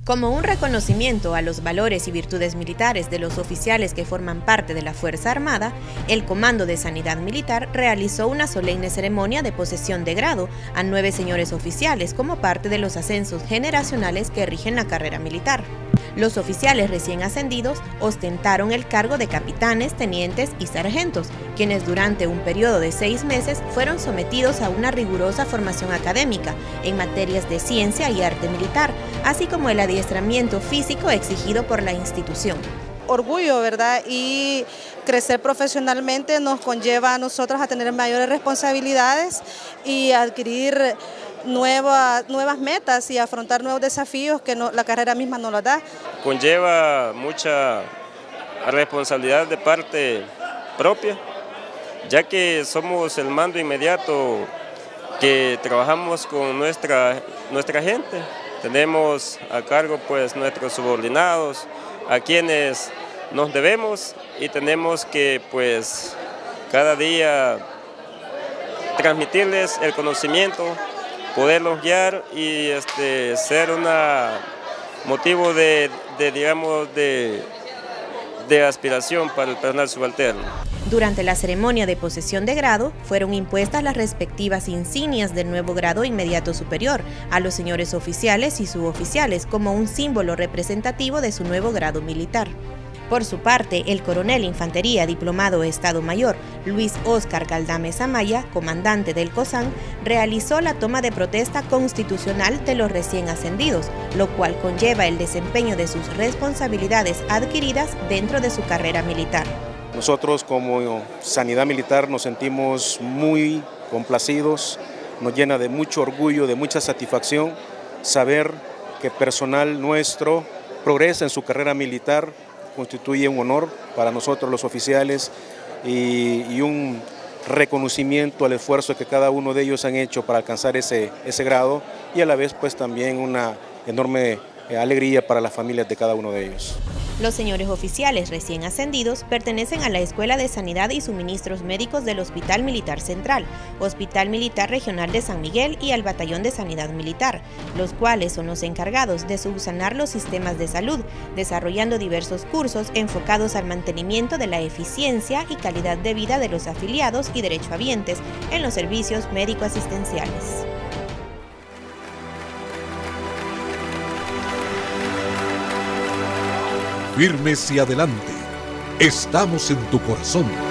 Como un reconocimiento a los valores y virtudes militares de los oficiales que forman parte de la Fuerza Armada, el Comando de Sanidad Militar realizó una solemne ceremonia de posesión de grado a 9 señores oficiales como parte de los ascensos generacionales que rigen la carrera militar. Los oficiales recién ascendidos ostentaron el cargo de capitanes, tenientes y sargentos, quienes durante un periodo de 6 meses fueron sometidos a una rigurosa formación académica en materias de ciencia y arte militar, así como el adiestramiento físico exigido por la institución. Orgullo, ¿verdad? Y crecer profesionalmente nos conlleva a nosotros a tener mayores responsabilidades y adquirir nuevas metas y afrontar nuevos desafíos que la carrera misma nos los da. Conlleva mucha responsabilidad de parte propia, ya que somos el mando inmediato que trabajamos con nuestra gente. Tenemos a cargo pues nuestros subordinados, a quienes nos debemos y tenemos que pues cada día transmitirles el conocimiento, poderlos guiar y ser un motivo de aspiración para el personal subalterno. Durante la ceremonia de posesión de grado, fueron impuestas las respectivas insignias del nuevo grado inmediato superior a los señores oficiales y suboficiales como un símbolo representativo de su nuevo grado militar. Por su parte, el coronel Infantería Diplomado Estado Mayor, Luis Óscar Galdames Amaya, comandante del COSAN, realizó la toma de protesta constitucional de los recién ascendidos, lo cual conlleva el desempeño de sus responsabilidades adquiridas dentro de su carrera militar. Nosotros como Sanidad Militar nos sentimos muy complacidos, nos llena de mucho orgullo, de mucha satisfacción saber que personal nuestro progresa en su carrera militar. Constituye un honor para nosotros los oficiales y un reconocimiento al esfuerzo que cada uno de ellos han hecho para alcanzar ese grado y a la vez pues también una enorme alegría para las familias de cada uno de ellos. Los señores oficiales recién ascendidos pertenecen a la Escuela de Sanidad y Suministros Médicos del Hospital Militar Central, Hospital Militar Regional de San Miguel y al Batallón de Sanidad Militar, los cuales son los encargados de subsanar los sistemas de salud, desarrollando diversos cursos enfocados al mantenimiento de la eficiencia y calidad de vida de los afiliados y derechohabientes en los servicios médico-asistenciales. Firmes y adelante, estamos en tu corazón.